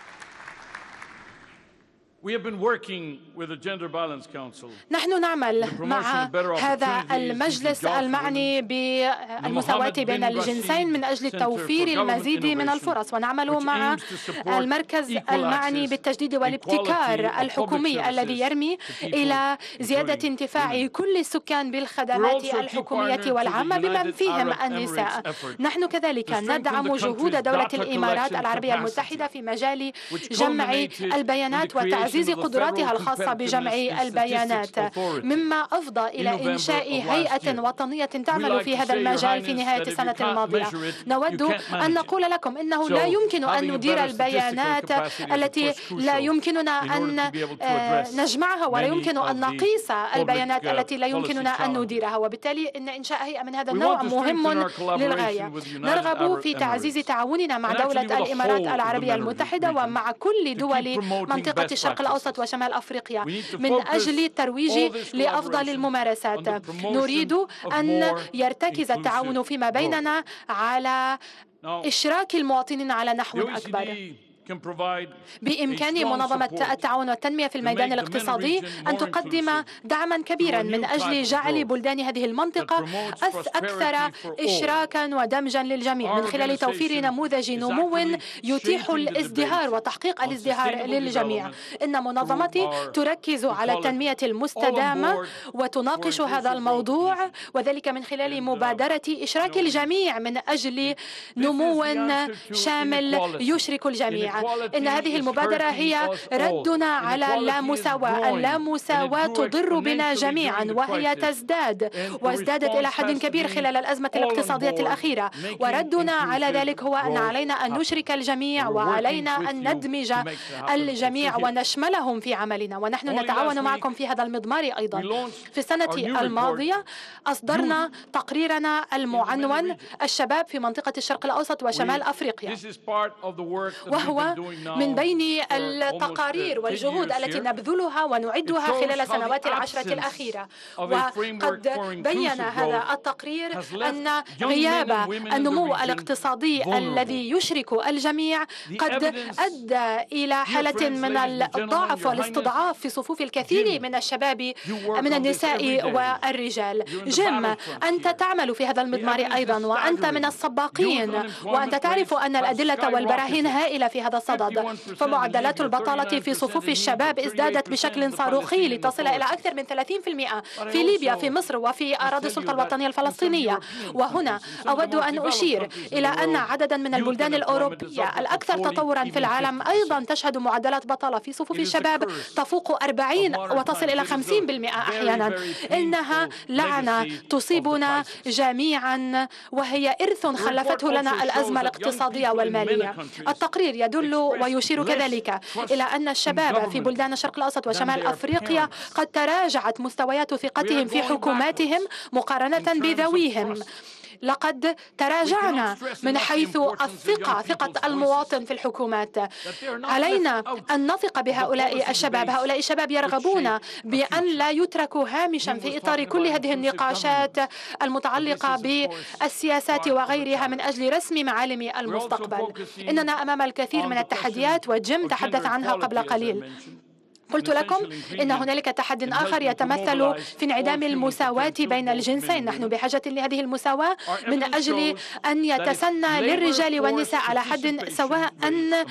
نحن نعمل مع هذا المجلس المعني بالمساواة بين الجنسين من أجل توفير المزيد من الفرص، ونعمل مع المركز المعني بالتجديد والابتكار الحكومي الذي يرمي إلى زيادة انتفاع كل السكان بالخدمات الحكومية والعامة بما فيهم النساء. نحن كذلك ندعم جهود دولة الإمارات العربية المتحدة في مجال جمع البيانات وتعزيز تعزيز قدراتها الخاصة بجمع البيانات، مما أفضى إلى إنشاء هيئة وطنية تعمل في هذا المجال في نهاية السنة الماضية. نود أن نقول لكم إنه لا يمكن أن ندير البيانات التي لا يمكننا أن نجمعها، ولا يمكن أن نقيس البيانات التي لا يمكننا أن نديرها، وبالتالي إن إنشاء هيئة من هذا النوع مهم للغاية. نرغب في تعزيز تعاوننا مع دولة الإمارات العربية المتحدة ومع كل دول منطقة الشرق الأوسط وشمال أفريقيا من أجل الترويج لأفضل الممارسات. نريد أن يرتكز التعاون فيما بيننا على إشراك المواطنين على نحو أكبر. بإمكان منظمة التعاون والتنمية في الميدان الاقتصادي أن تقدم دعما كبيرا من أجل جعل بلدان هذه المنطقة أكثر إشراكا ودمجا للجميع من خلال توفير نموذج نمو يتيح الازدهار وتحقيق الازدهار للجميع. إن منظمتي تركز على التنمية المستدامة وتناقش هذا الموضوع، وذلك من خلال مبادرة إشراك الجميع من أجل نمو شامل يشرك الجميع. إن هذه المبادرة هي ردنا على اللامساواة. اللامساواة تضر بنا جميعا وهي تزداد وازدادت إلى حد كبير خلال الأزمة الاقتصادية الأخيرة، وردنا على ذلك هو أن علينا أن نشرك الجميع وعلينا أن ندمج الجميع ونشملهم في عملنا، ونحن نتعاون معكم في هذا المضمار أيضا. في السنة الماضية أصدرنا تقريرنا المعنون الشباب في منطقة الشرق الأوسط وشمال أفريقيا، وهو من بين التقارير والجهود التي نبذلها ونعدها خلال السنوات العشرة الأخيرة. وقد بين هذا التقرير أن غياب النمو الاقتصادي الذي يشرك الجميع قد أدى إلى حالة من الضعف والاستضعاف في صفوف الكثير من الشباب من النساء والرجال. جيم، أنت تعمل في هذا المضمار أيضا، وأنت من السباقين، وأنت تعرف أن الأدلة والبراهين هائلة في هذا الصدد. فمعدلات البطالة في صفوف الشباب ازدادت بشكل صاروخي لتصل إلى أكثر من ثلاثين بالمئة في ليبيا، في مصر، وفي أراضي السلطة الوطنية الفلسطينية. وهنا أود أن أشير إلى أن عددا من البلدان الأوروبية الأكثر تطورا في العالم أيضا تشهد معدلات بطالة في صفوف الشباب تفوق أربعين وتصل إلى خمسين بالمئة أحيانا. إنها لعنة تصيبنا جميعا، وهي إرث خلفته لنا الأزمة الاقتصادية والمالية. التقرير يدل ويشير كذلك إلى أن الشباب في بلدان الشرق الأوسط وشمال أفريقيا قد تراجعت مستويات ثقتهم في حكوماتهم مقارنة بذويهم. لقد تراجعنا من حيث الثقة، ثقة المواطن في الحكومات. علينا أن نثق بهؤلاء الشباب. هؤلاء الشباب يرغبون بأن لا يتركوا هامشا في إطار كل هذه النقاشات المتعلقة بالسياسات وغيرها من أجل رسم معالم المستقبل. إننا أمام الكثير من التحديات، وجيم تحدث عنها قبل قليل. قلت لكم إن هنالك تحدي آخر يتمثل في انعدام المساواة بين الجنسين. نحن بحاجة لهذه المساواة من أجل أن يتسنى للرجال والنساء على حد سواء أن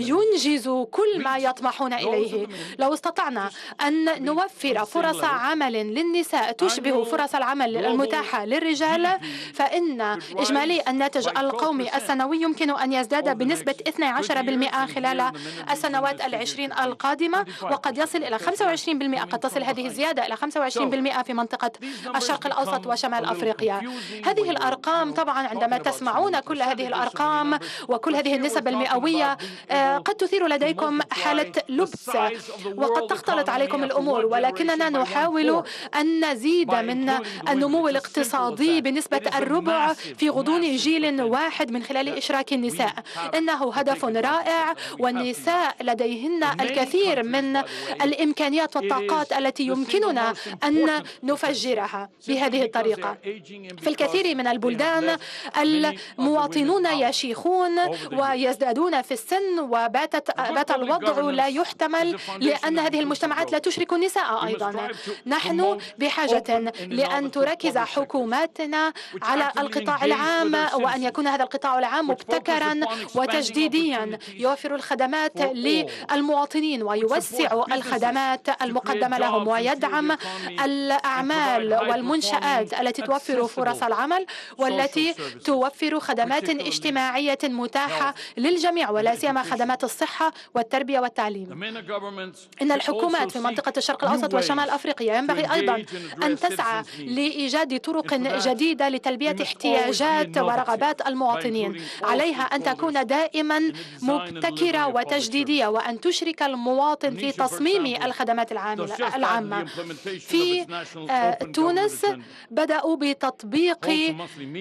ينجزوا كل ما يطمحون إليه. لو استطعنا أن نوفر فرص عمل للنساء تشبه فرص العمل المتاحة للرجال، فإن إجمالي الناتج القومي السنوي يمكن أن يزداد بنسبة اثني عشر بالمئة خلال السنوات العشرين القادمة. وقد قد يصل إلى خمسة وعشرين بالمئة، قد تصل هذه الزيادة إلى خمسة وعشرين بالمئة في منطقة الشرق الأوسط وشمال أفريقيا. هذه الأرقام طبعا عندما تسمعون كل هذه الأرقام وكل هذه النسب المئوية قد تثير لديكم حالة لبس وقد تختلط عليكم الأمور، ولكننا نحاول أن نزيد من النمو الاقتصادي بنسبة الربع في غضون جيل واحد من خلال إشراك النساء. إنه هدف رائع، والنساء لديهن الكثير من الإمكانيات والطاقات التي يمكننا أن نفجرها بهذه الطريقة. في الكثير من البلدان المواطنون يشيخون ويزدادون في السن، وباتت بات الوضع لا يحتمل لأن هذه المجتمعات لا تشرك النساء أيضا. نحن بحاجة لأن تركز حكوماتنا على القطاع العام، وأن يكون هذا القطاع العام مبتكرا وتجديديا، يوفر الخدمات للمواطنين ويوسع الخدمات المقدمة لهم، ويدعم الأعمال والمنشآت التي توفر فرص العمل والتي توفر خدمات اجتماعية متاحة للجميع، ولا سيما خدمات الصحة والتربية والتعليم. إن الحكومات في منطقة الشرق الأوسط وشمال أفريقيا ينبغي أيضا أن تسعى لإيجاد طرق جديدة لتلبية احتياجات ورغبات المواطنين. عليها أن تكون دائما مبتكرة وتجديدية، وأن تشرك المواطن في تصميم الخدمات العامة. في تونس بدأوا بتطبيق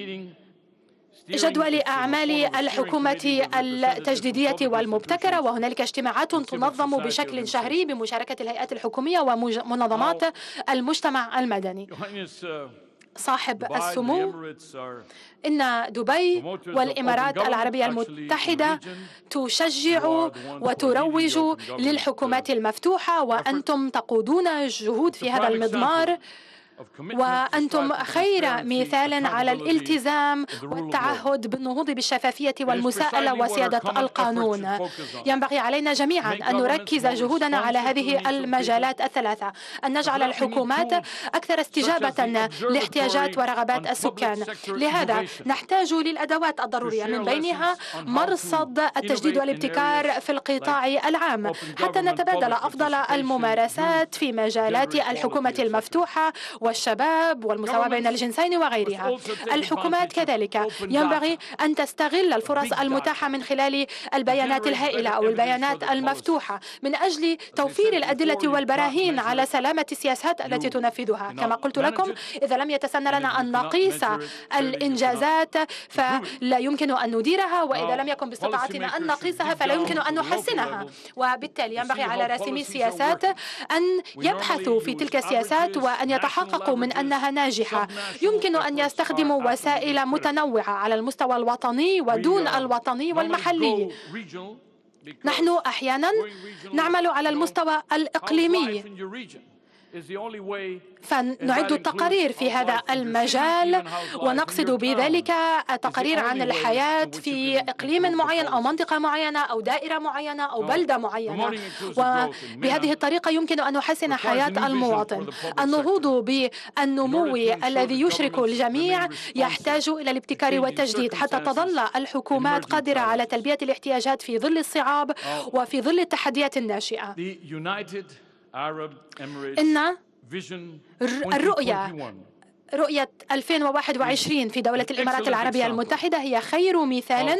جدول أعمال الحكومة التجديدية والمبتكرة، وهنالك اجتماعات تنظم بشكل شهري بمشاركة الهيئات الحكومية ومنظمات المجتمع المدني. صاحب السمو، إن دبي والإمارات العربية المتحدة تشجع وتروج للحكومات المفتوحة، وأنتم تقودون الجهود في هذا المضمار، وأنتم خير مثال على الالتزام والتعهد بالنهوض بالشفافية والمساءلة وسيادة القانون. ينبغي علينا جميعا أن نركز جهودنا على هذه المجالات الثلاثة، أن نجعل الحكومات أكثر استجابة لاحتياجات ورغبات السكان. لهذا نحتاج للأدوات الضرورية، من بينها مرصد التجديد والابتكار في القطاع العام، حتى نتبادل أفضل الممارسات في مجالات الحكومة المفتوحة والشباب والمساواة بين الجنسين وغيرها. الحكومات كذلك ينبغي أن تستغل الفرص المتاحة من خلال البيانات الهائلة أو البيانات المفتوحة من أجل توفير الأدلة والبراهين على سلامة السياسات التي تنفذها. كما قلت لكم، إذا لم يتسنى لنا أن نقيس الإنجازات فلا يمكن أن نديرها، وإذا لم يكن باستطاعتنا أن نقيسها فلا يمكن أن نحسنها. وبالتالي ينبغي على راسمي السياسات أن يبحثوا في تلك السياسات وأن يتحققوا من أنها ناجحة. يمكن أن يستخدموا وسائل متنوعة على المستوى الوطني ودون الوطني والمحلي. نحن أحيانا نعمل على المستوى الإقليمي، فنعد التقارير في هذا المجال، ونقصد بذلك تقارير عن الحياة في إقليم معين أو منطقة معينة أو دائرة معينة أو بلدة معينة، وبهذه الطريقة يمكن أن نحسن حياة المواطن. النهوض بالنمو الذي يشرك الجميع يحتاج إلى الابتكار والتجديد حتى تظل الحكومات قادرة على تلبية الاحتياجات في ظل الصعاب وفي ظل التحديات الناشئة. إن الرؤية رؤية ألفين وواحد وعشرين في دولة الإمارات العربية المتحدة هي خير مثال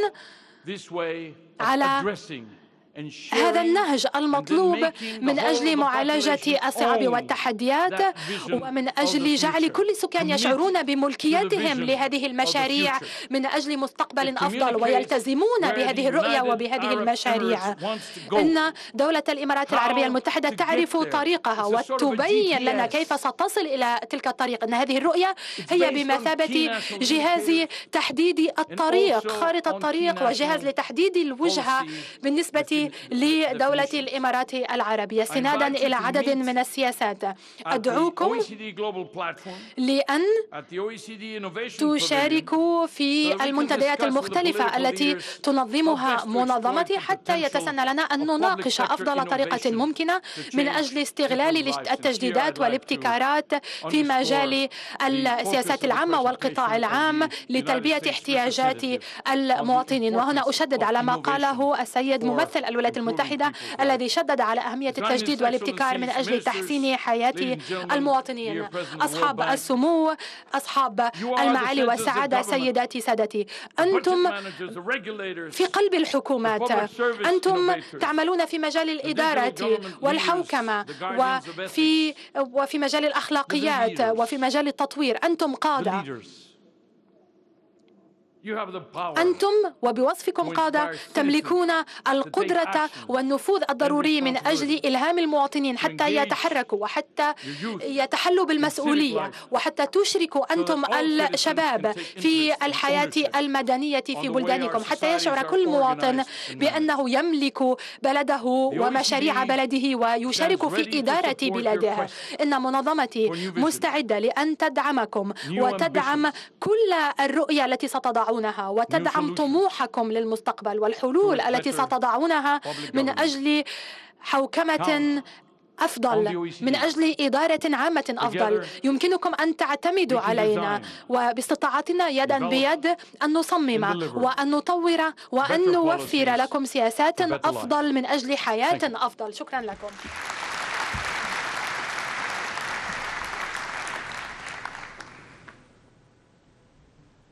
على هذا النهج المطلوب من أجل معالجة الصعاب والتحديات، ومن أجل جعل كل السكان يشعرون بملكيتهم لهذه المشاريع من أجل مستقبل أفضل، ويلتزمون بهذه الرؤية وبهذه المشاريع. إن دولة الإمارات العربية المتحدة تعرف طريقها وتبين لنا كيف ستصل إلى تلك الطريق. إن هذه الرؤية هي بمثابة جهاز تحديد الطريق، خارطة الطريق، وجهاز لتحديد الوجهة بالنسبة لدولة الإمارات العربية استنادا إلى عدد من السياسات. أدعوكم لأن تشاركوا في المنتديات المختلفة التي تنظمها منظمتي حتى يتسنى لنا أن نناقش أفضل طريقة ممكنة من أجل استغلال التجديدات والابتكارات في مجال السياسات العامة والقطاع العام لتلبية احتياجات المواطنين. وهنا أشدد على ما قاله السيد ممثل الولايات المتحدة الذي شدد على أهمية التجديد والابتكار من أجل تحسين حياة المواطنين. أصحاب السمو، أصحاب المعالي والسعادة، سيداتي سادتي، أنتم في قلب الحكومات، أنتم تعملون في مجال الإدارة والحوكمة وفي وفي مجال الأخلاقيات وفي مجال التطوير. أنتم قادة، أنتم وبوصفكم قادة تملكون القدرة والنفوذ الضروري من أجل إلهام المواطنين حتى يتحركوا وحتى يتحلوا بالمسؤولية، وحتى تشركوا أنتم الشباب في الحياة المدنية في بلدانكم، حتى يشعر كل مواطن بأنه يملك بلده ومشاريع بلده ويشارك في إدارة بلاده. إن منظمتي مستعدة لأن تدعمكم وتدعم كل الرؤية التي ستضعونها وتدعم طموحكم للمستقبل والحلول التي ستضعونها من أجل حوكمة أفضل، من أجل إدارة عامة أفضل. يمكنكم أن تعتمدوا علينا وباستطاعتنا يدا بيد أن نصمم وأن نطور وأن نوفر لكم سياسات أفضل من أجل حياة أفضل. شكرا لكم.